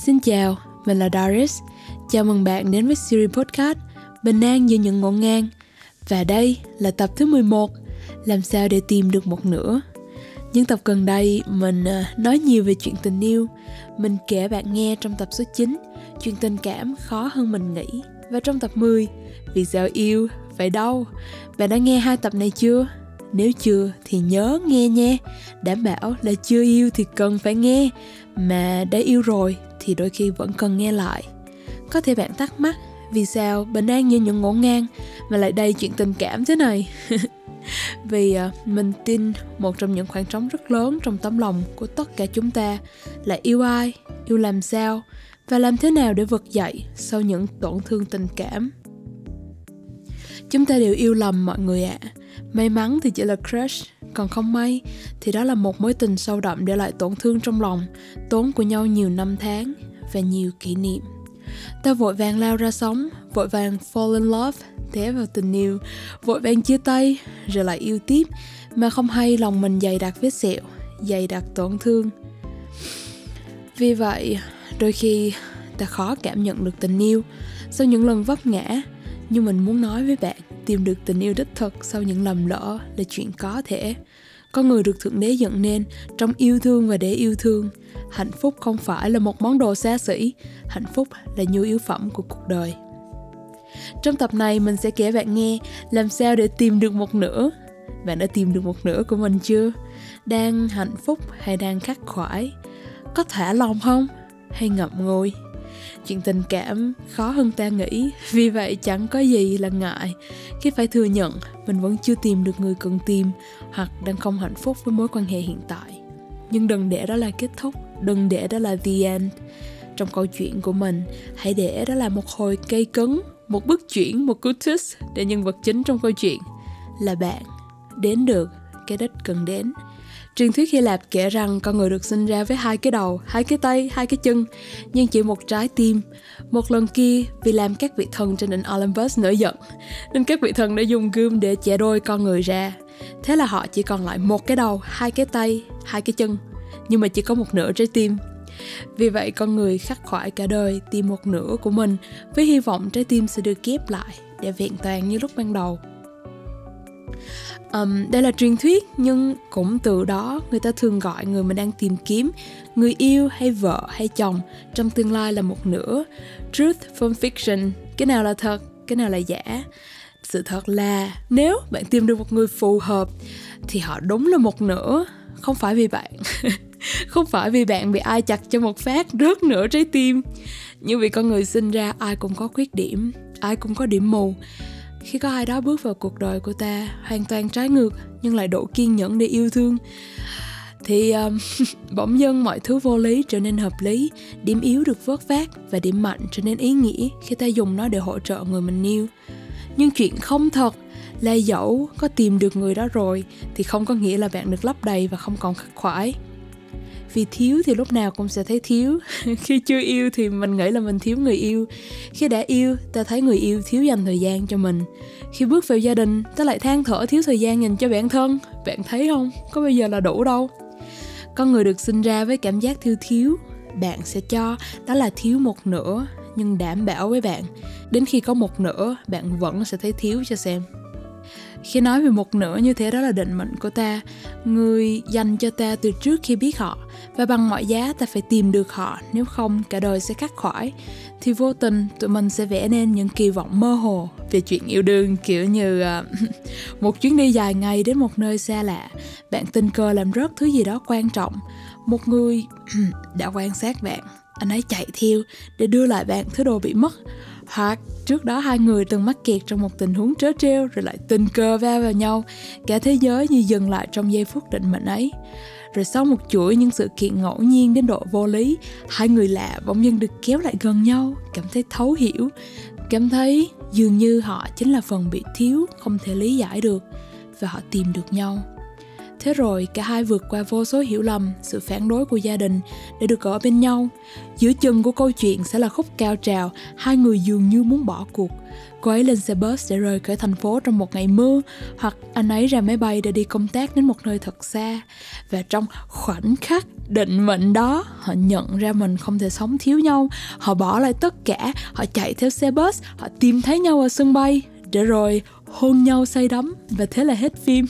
Xin chào, mình là Doris. Chào mừng bạn đến với series podcast Bình an giữa những ngổn ngang. Và đây là tập thứ 11, làm sao để tìm được một nửa. Những tập gần đây mình nói nhiều về chuyện tình yêu. Mình kể bạn nghe trong tập số 9, chuyện tình cảm khó hơn mình nghĩ. Và trong tập 10, vì sao yêu phải đau. Bạn đã nghe 2 tập này chưa? Nếu chưa thì nhớ nghe nha. Đảm bảo là chưa yêu thì cần phải nghe, mà đã yêu rồi thì đôi khi vẫn cần nghe lại. Có thể bạn thắc mắc vì sao bình an như những ngổn ngang mà lại đầy chuyện tình cảm thế này. Vì mình tin một trong những khoảng trống rất lớn trong tấm lòng của tất cả chúng ta là yêu ai, yêu làm sao và làm thế nào để vực dậy sau những tổn thương tình cảm. Chúng ta đều yêu lầm mọi người ạ. May mắn thì chỉ là crush, còn không may thì đó là một mối tình sâu đậm để lại tổn thương trong lòng, tốn của nhau nhiều năm tháng và nhiều kỷ niệm. Ta vội vàng lao ra sống, vội vàng fall in love, té vào tình yêu, vội vàng chia tay, rồi lại yêu tiếp, mà không hay lòng mình dày đặc vết sẹo, dày đặc tổn thương. Vì vậy, đôi khi ta khó cảm nhận được tình yêu sau những lần vấp ngã. Nhưng mình muốn nói với bạn, tìm được tình yêu đích thực sau những lầm lỡ là chuyện có thể. Con người được Thượng Đế dựng nên trong yêu thương và để yêu thương. Hạnh phúc không phải là một món đồ xa xỉ, hạnh phúc là nhu yếu phẩm của cuộc đời. Trong tập này mình sẽ kể bạn nghe làm sao để tìm được một nửa. Bạn đã tìm được một nửa của mình chưa? Đang hạnh phúc hay đang khắc khoải? Có thả lòng không? Hay ngậm ngùi? Chuyện tình cảm khó hơn ta nghĩ, vì vậy chẳng có gì là ngại khi phải thừa nhận mình vẫn chưa tìm được người cần tìm, hoặc đang không hạnh phúc với mối quan hệ hiện tại. Nhưng đừng để đó là kết thúc, đừng để đó là the end. Trong câu chuyện của mình, hãy để đó là một hồi cây cứng, một bước chuyển, một cú twist để nhân vật chính trong câu chuyện là bạn đến được cái đích cần đến. Truyền thuyết Hy Lạp kể rằng con người được sinh ra với 2 cái đầu, 2 cái tay, 2 cái chân, nhưng chỉ một trái tim. Một lần kia, vì làm các vị thần trên đỉnh Olympus nổi giận, nên các vị thần đã dùng gươm để chẻ đôi con người ra. Thế là họ chỉ còn lại 1 cái đầu, 2 cái tay, 2 cái chân, nhưng mà chỉ có một nửa trái tim. Vì vậy con người khắc khoải cả đời tìm một nửa của mình, với hy vọng trái tim sẽ được ghép lại để vẹn toàn như lúc ban đầu. Đây là truyền thuyết, nhưng cũng từ đó người ta thường gọi người mình đang tìm kiếm, người yêu hay vợ hay chồng trong tương lai là một nửa. Truth from fiction, cái nào là thật, cái nào là giả. Sự thật là nếu bạn tìm được một người phù hợp thì họ đúng là một nửa. Không phải vì bạn không phải vì bạn bị ai chặt cho một phát rớt nửa trái tim, nhưng vì con người sinh ra ai cũng có khuyết điểm, ai cũng có điểm mù. Khi có ai đó bước vào cuộc đời của ta hoàn toàn trái ngược nhưng lại đủ kiên nhẫn để yêu thương thì bỗng dưng mọi thứ vô lý trở nên hợp lý, điểm yếu được vớt vát và điểm mạnh trở nên ý nghĩa khi ta dùng nó để hỗ trợ người mình yêu. Nhưng chuyện không thật là dẫu có tìm được người đó rồi thì không có nghĩa là bạn được lấp đầy và không còn khắc khoải. Vì thiếu thì lúc nào cũng sẽ thấy thiếu. Khi chưa yêu thì mình nghĩ là mình thiếu người yêu. Khi đã yêu, ta thấy người yêu thiếu dành thời gian cho mình. Khi bước vào gia đình, ta lại than thở thiếu thời gian dành cho bản thân. Bạn thấy không? Có bao giờ là đủ đâu. Con người được sinh ra với cảm giác thiếu. Bạn sẽ cho đó là thiếu một nửa. Nhưng đảm bảo với bạn, đến khi có một nửa, bạn vẫn sẽ thấy thiếu cho xem. Khi nói về một nửa như thế, đó là định mệnh của ta, người dành cho ta từ trước khi biết họ, và bằng mọi giá ta phải tìm được họ, nếu không cả đời sẽ khắc khoải. Thì vô tình tụi mình sẽ vẽ nên những kỳ vọng mơ hồ về chuyện yêu đương, kiểu như một chuyến đi dài ngày đến một nơi xa lạ, bạn tình cờ làm rớt thứ gì đó quan trọng, một người đã quan sát bạn, anh ấy chạy theo để đưa lại bạn thứ đồ bị mất. Hoặc trước đó 2 người từng mắc kẹt trong một tình huống trớ trêu rồi lại tình cờ va vào nhau, cả thế giới như dừng lại trong giây phút định mệnh ấy. Rồi sau một chuỗi những sự kiện ngẫu nhiên đến độ vô lý, 2 người lạ bỗng dưng được kéo lại gần nhau, cảm thấy thấu hiểu, cảm thấy dường như họ chính là phần bị thiếu, không thể lý giải được, và họ tìm được nhau. Thế rồi cả hai vượt qua vô số hiểu lầm, sự phản đối của gia đình để được ở bên nhau. Giữa chừng của câu chuyện sẽ là khúc cao trào, hai người dường như muốn bỏ cuộc. Cô ấy lên xe bus để rời khỏi thành phố trong một ngày mưa, hoặc anh ấy ra máy bay để đi công tác đến một nơi thật xa. Và trong khoảnh khắc định mệnh đó, họ nhận ra mình không thể sống thiếu nhau. Họ bỏ lại tất cả, họ chạy theo xe bus, họ tìm thấy nhau ở sân bay, để rồi hôn nhau say đắm. Và thế là hết phim.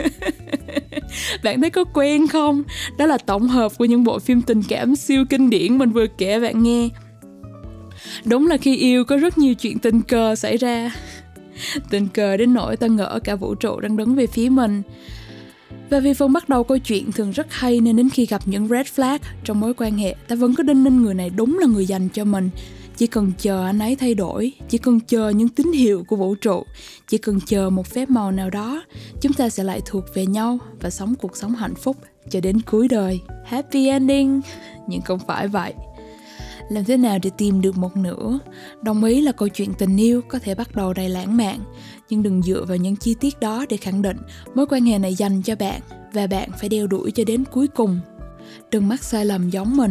Bạn thấy có quen không? Đó là tổng hợp của những bộ phim tình cảm siêu kinh điển mình vừa kể bạn nghe. Đúng là khi yêu có rất nhiều chuyện tình cờ xảy ra. Tình cờ đến nỗi ta ngỡ cả vũ trụ đang đứng về phía mình. Và vì phần bắt đầu câu chuyện thường rất hay, nên đến khi gặp những red flag trong mối quan hệ, ta vẫn cứ đinh ninh người này đúng là người dành cho mình. Chỉ cần chờ anh ấy thay đổi, chỉ cần chờ những tín hiệu của vũ trụ, chỉ cần chờ một phép màu nào đó, chúng ta sẽ lại thuộc về nhau và sống cuộc sống hạnh phúc cho đến cuối đời. Happy ending! Nhưng không phải vậy. Làm thế nào để tìm được một nửa? Đồng ý là câu chuyện tình yêu có thể bắt đầu đầy lãng mạn, nhưng đừng dựa vào những chi tiết đó để khẳng định mối quan hệ này dành cho bạn và bạn phải đeo đuổi cho đến cuối cùng. Đừng mắc sai lầm giống mình.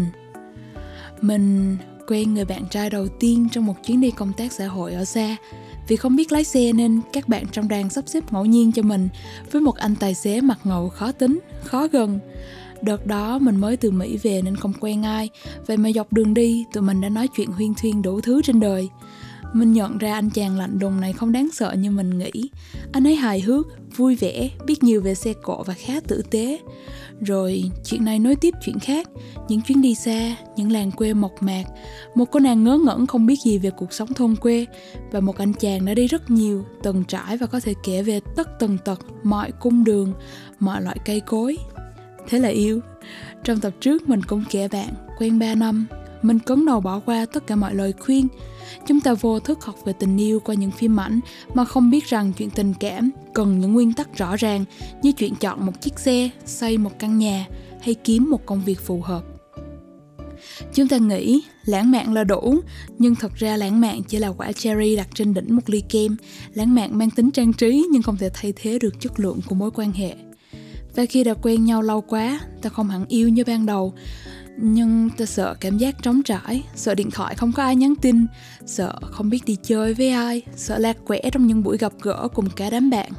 Mình quen người bạn trai đầu tiên trong một chuyến đi công tác xã hội ở xa. Vì không biết lái xe nên các bạn trong đoàn sắp xếp ngẫu nhiên cho mình với một anh tài xế mặt ngầu khó tính, khó gần. Đợt đó mình mới từ Mỹ về nên không quen ai, vậy mà dọc đường đi tụi mình đã nói chuyện huyên thuyên đủ thứ trên đời. Mình nhận ra anh chàng lạnh lùng này không đáng sợ như mình nghĩ. Anh ấy hài hước, vui vẻ, biết nhiều về xe cộ và khá tử tế. Rồi chuyện này nối tiếp chuyện khác, những chuyến đi xa, những làng quê mộc mạc, một cô nàng ngớ ngẩn không biết gì về cuộc sống thôn quê, và một anh chàng đã đi rất nhiều, từng trải và có thể kể về tất tần tật, mọi cung đường, mọi loại cây cối. Thế là yêu. Trong tập trước mình cũng kể bạn, quen 3 năm, mình cấn đầu bỏ qua tất cả mọi lời khuyên. Chúng ta vô thức học về tình yêu qua những phim ảnh mà không biết rằng chuyện tình cảm cần những nguyên tắc rõ ràng như chuyện chọn một chiếc xe, xây một căn nhà hay kiếm một công việc phù hợp. Chúng ta nghĩ lãng mạn là đủ, nhưng thật ra lãng mạn chỉ là quả cherry đặt trên đỉnh một ly kem. Lãng mạn mang tính trang trí nhưng không thể thay thế được chất lượng của mối quan hệ. Và khi đã quen nhau lâu quá, ta không hẳn yêu như ban đầu, nhưng ta sợ cảm giác trống trải, sợ điện thoại không có ai nhắn tin, sợ không biết đi chơi với ai, sợ lạc quẻ trong những buổi gặp gỡ cùng cả đám bạn.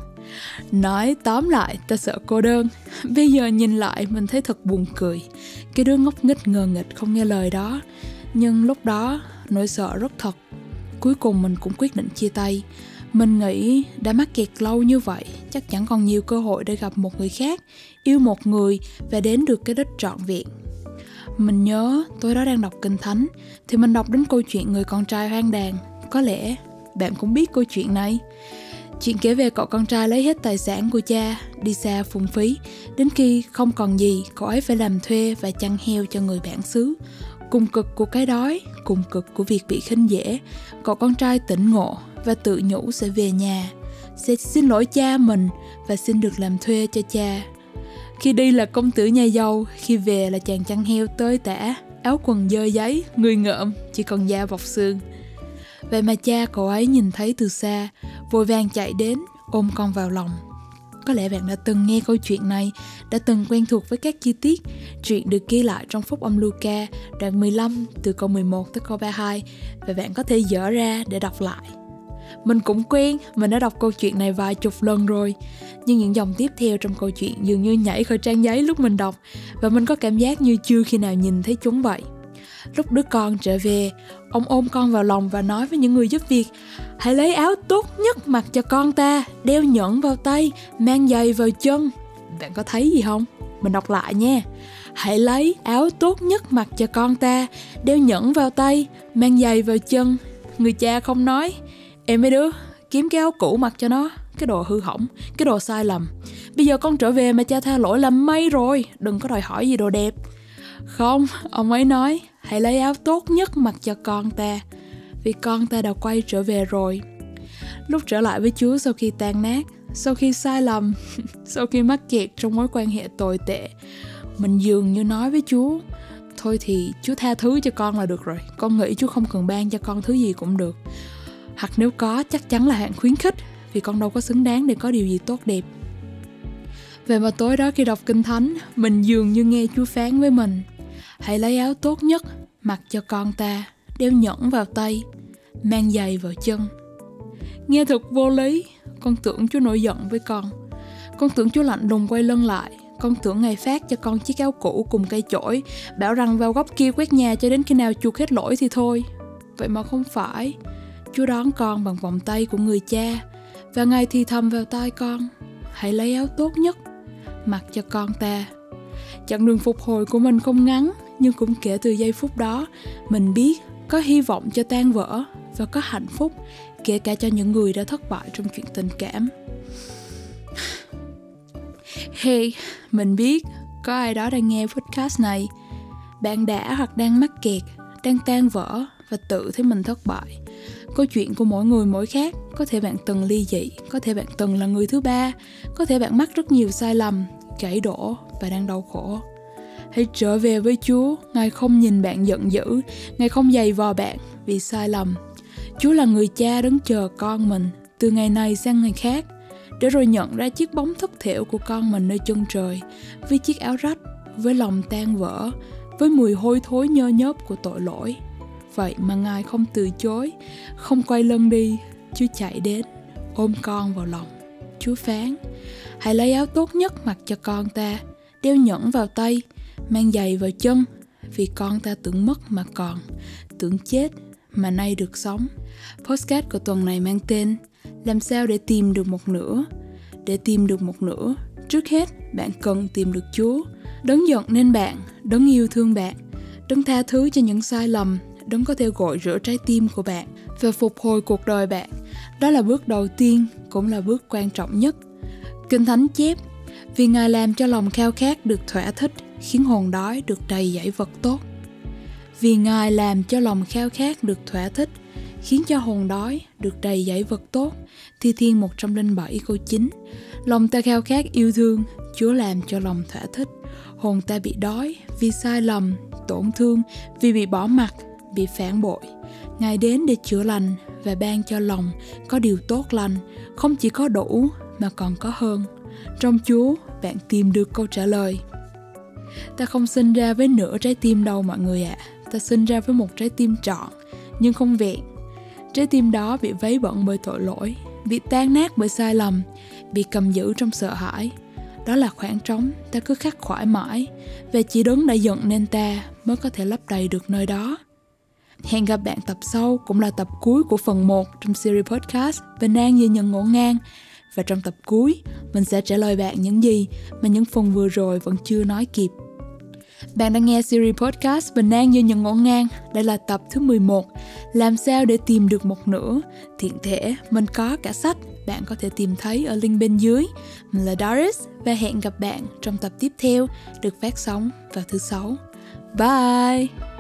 Nói tóm lại, ta sợ cô đơn. Bây giờ nhìn lại mình thấy thật buồn cười. Cái đứa ngốc nghếch ngờ nghịch không nghe lời đó. Nhưng lúc đó nỗi sợ rất thật. Cuối cùng mình cũng quyết định chia tay. Mình nghĩ đã mắc kẹt lâu như vậy, chắc chẳng còn nhiều cơ hội để gặp một người khác, yêu một người và đến được cái đích trọn vẹn. Mình nhớ tối đó đang đọc Kinh Thánh thì mình đọc đến câu chuyện người con trai hoang đàn. Có lẽ bạn cũng biết câu chuyện này. Chuyện kể về cậu con trai lấy hết tài sản của cha, đi xa phung phí. Đến khi không còn gì, cậu ấy phải làm thuê và chăn heo cho người bản xứ. Cùng cực của cái đói, cùng cực của việc bị khinh dễ, cậu con trai tỉnh ngộ và tự nhủ sẽ về nhà, sẽ xin lỗi cha mình và xin được làm thuê cho cha. Khi đi là công tử nhà giàu, khi về là chàng chăn heo tơi tả, áo quần dơ giấy, người ngợm, chỉ còn da bọc xương. Vậy mà cha cậu ấy nhìn thấy từ xa, vội vàng chạy đến, ôm con vào lòng. Có lẽ bạn đã từng nghe câu chuyện này, đã từng quen thuộc với các chi tiết. Chuyện được ghi lại trong Phúc âm Luca, đoạn 15, từ câu 11 tới câu 32, và bạn có thể dở ra để đọc lại. Mình cũng quen, mình đã đọc câu chuyện này vài chục lần rồi. Nhưng những dòng tiếp theo trong câu chuyện dường như nhảy khỏi trang giấy lúc mình đọc, và mình có cảm giác như chưa khi nào nhìn thấy chúng vậy. Lúc đứa con trở về, ông ôm con vào lòng và nói với những người giúp việc: hãy lấy áo tốt nhất mặc cho con ta, đeo nhẫn vào tay, mang giày vào chân. Bạn có thấy gì không? Mình đọc lại nha. Hãy lấy áo tốt nhất mặc cho con ta, đeo nhẫn vào tay, mang giày vào chân. Người cha không nói: em mấy đứa, kiếm cái áo cũ mặc cho nó, cái đồ hư hỏng, cái đồ sai lầm. Bây giờ con trở về mà cha tha lỗi là may rồi, đừng có đòi hỏi gì đồ đẹp. Không, ông ấy nói: hãy lấy áo tốt nhất mặc cho con ta, vì con ta đã quay trở về rồi. Lúc trở lại với Chúa sau khi tan nát, sau khi sai lầm, sau khi mắc kẹt trong mối quan hệ tồi tệ, mình dường như nói với Chúa: thôi thì Chúa tha thứ cho con là được rồi, con nghĩ Chúa không cần ban cho con thứ gì cũng được. Hoặc nếu có, chắc chắn là hạng khuyến khích, vì con đâu có xứng đáng để có điều gì tốt đẹp. Vậy mà tối đó khi đọc Kinh Thánh, mình dường như nghe Chúa phán với mình: hãy lấy áo tốt nhất mặc cho con ta, đeo nhẫn vào tay, mang giày vào chân. Nghe thật vô lý. Con tưởng Chúa nổi giận với con. Con tưởng Chúa lạnh lùng quay lưng lại. Con tưởng Ngài phát cho con chiếc áo cũ cùng cây chổi, bảo rằng vào góc kia quét nhà cho đến khi nào chuộc hết lỗi thì thôi. Vậy mà không phải. Chúa đón con bằng vòng tay của người cha, và Ngài thì thầm vào tai con: hãy lấy áo tốt nhất mặc cho con ta. Chặng đường phục hồi của mình không ngắn, nhưng cũng kể từ giây phút đó, mình biết có hy vọng cho tan vỡ và có hạnh phúc, kể cả cho những người đã thất bại trong chuyện tình cảm. Hey, mình biết có ai đó đang nghe podcast này. Bạn đã hoặc đang mắc kẹt, đang tan vỡ và tự thấy mình thất bại. Câu chuyện của mỗi người mỗi khác. Có thể bạn từng ly dị, có thể bạn từng là người thứ ba, có thể bạn mắc rất nhiều sai lầm, gãy đổ và đang đau khổ. Hãy trở về với Chúa. Ngài không nhìn bạn giận dữ, Ngài không giày vò bạn vì sai lầm. Chúa là người cha đấng chờ con mình từ ngày này sang ngày khác, để rồi nhận ra chiếc bóng thất thểu của con mình nơi chân trời, với chiếc áo rách, với lòng tan vỡ, với mùi hôi thối nhơ nhớp của tội lỗi. Vậy mà Ngài không từ chối, không quay lưng đi. Chúa chạy đến, ôm con vào lòng. Chúa phán: hãy lấy áo tốt nhất mặc cho con ta, đeo nhẫn vào tay, mang giày vào chân, vì con ta tưởng mất mà còn, tưởng chết mà nay được sống. Podcast của tuần này mang tên Làm sao để tìm được một nửa. Để tìm được một nửa, trước hết bạn cần tìm được Chúa, đấng giận nên bạn, đấng yêu thương bạn, đấng tha thứ cho những sai lầm, đấng có thể gội rửa trái tim của bạn và phục hồi cuộc đời bạn. Đó là bước đầu tiên, cũng là bước quan trọng nhất. Kinh Thánh chép: vì Ngài làm cho lòng khao khát được thỏa thích, khiến hồn đói được đầy dẫy vật tốt. Vì Ngài làm cho lòng khao khát được thỏa thích, khiến cho hồn đói được đầy dẫy vật tốt. Thi Thiên 107 câu 9. Lòng ta khao khát yêu thương, Chúa làm cho lòng thỏa thích. Hồn ta bị đói vì sai lầm, tổn thương vì bị bỏ mặc, bị phản bội. Ngài đến để chữa lành và ban cho lòng có điều tốt lành, không chỉ có đủ mà còn có hơn. Trong Chúa, bạn tìm được câu trả lời. Ta không sinh ra với nửa trái tim đâu mọi người ạ. Ta sinh ra với một trái tim trọn, nhưng không vẹn. Trái tim đó bị vấy bẩn bởi tội lỗi, bị tan nát bởi sai lầm, bị cầm giữ trong sợ hãi. Đó là khoảng trống ta cứ khắc khoải mãi, và chỉ đấng đã giận nên ta mới có thể lấp đầy được nơi đó. Hẹn gặp bạn tập sau, cũng là tập cuối của phần 1 trong series podcast Bình An Như Những Ngổn Ngang. Và trong tập cuối, mình sẽ trả lời bạn những gì mà những phần vừa rồi vẫn chưa nói kịp. Bạn đang nghe series podcast Bình An Như Những Ngổn Ngang. Đây là tập thứ 11, Làm sao để tìm được một nửa. Tiện thể, mình có cả sách, bạn có thể tìm thấy ở link bên dưới. Mình là Doris và hẹn gặp bạn trong tập tiếp theo được phát sóng vào thứ 6. Bye!